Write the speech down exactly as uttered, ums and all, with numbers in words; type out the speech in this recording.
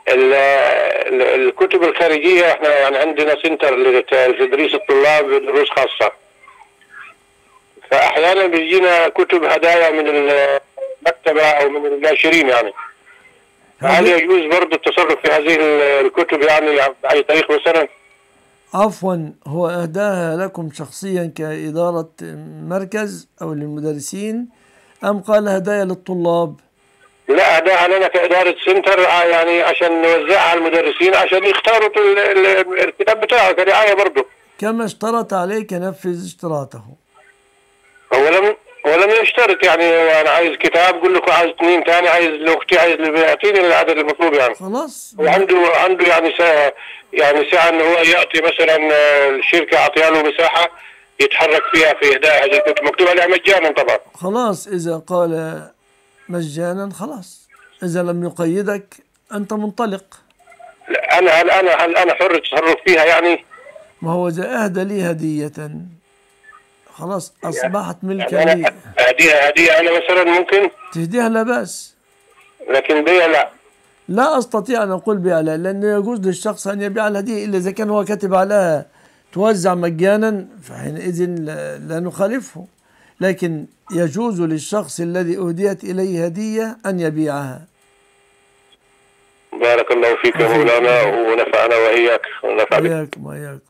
ال- ال- الكتب الخارجية احنا يعني عندنا سنتر لتدريس الطلاب دروس خاصة، فأحيانا بيجينا كتب هدايا من المكتبة أو من الناشرين يعني. فهل هذه يجوز برضه التصرف في هذه الكتب يعني بأي طريق مثلا؟ عفوا هو أهداها لكم شخصيا كإدارة مركز أو للمدرسين، أم قال هدايا للطلاب؟ لا، أهداها لنا كإدارة سنتر يعني عشان نوزعها على المدرسين عشان يختاروا ال- ال- الكتاب بتاعه كرعاية برضه. كما اشترط عليك نفذ اشتراطه. هو لم هو لم يشترط يعني، أنا عايز كتاب قول لكم عايز اثنين ثاني، عايز لأختي، عايز يعطيني العدد المطلوب يعني. خلاص وعنده عنده يعني ساعة يعني ساعة إن هو يعطي مثلا الشركة أعطيها له مساحة يتحرك فيها في إهداء هذه الكتب، مكتوب عليها مجانا طبعا. خلاص إذا قال مجانا خلاص، إذا لم يقيدك أنت منطلق. لا، أنا هل أنا هل أنا حر التصرف فيها يعني؟ ما هو إذا أهدى لي هدية خلاص أصبحت ملكا يعني لي. أنا هديها هدية أنا مثلا ممكن، تهديها لا بأس. لكن بيع لا. لا أستطيع أن أقول بيع لا، لأنه يجوز للشخص أن يبيع الهدية إلا إذا كان هو كاتب عليها توزع مجانا، فحينئذ لا, لا نخالفه، لكن يجوز للشخص الذي أهديت إليه هدية أن يبيعها. بارك الله فيك يا مولانا ونفعنا وإياك ونفع بك. وإياكم وإياكم.